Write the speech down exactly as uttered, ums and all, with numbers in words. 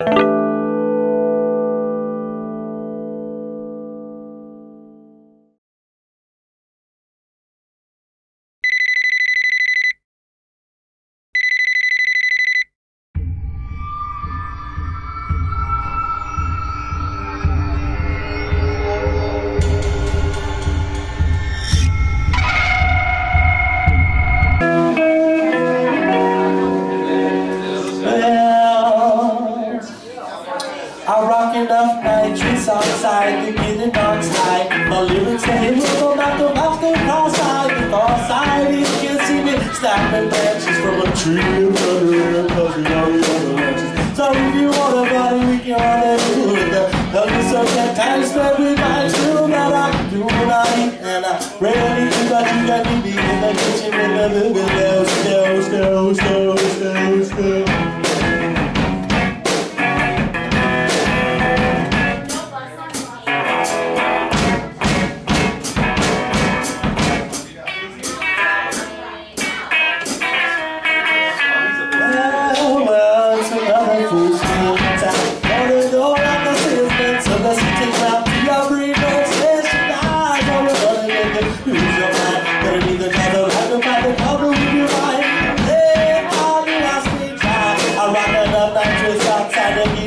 I rock enough nitrous outside to get it dark side. My lyrics say we'll go back to off the far side. The far side, you can see me snapping branches from a tree and thunder and puffing all the other branches. So if you want a body, we can run it with the help me subject time spent with my still that I do what I eat and I rarely do, but you got me deep in the kitchen with the little still, still, still, still, still, still. Outside of